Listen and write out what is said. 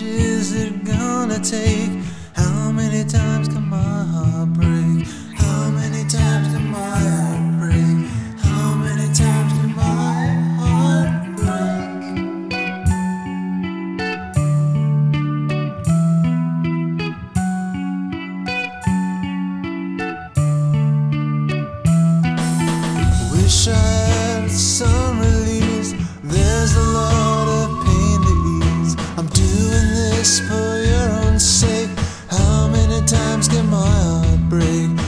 is it gonna take? How many times can my heart break? How many times can my heart break? How many times can my heart break? Wish I had some release. There's a lot of pain to ease. I'm doing this for your own sake. How many times can my heart break?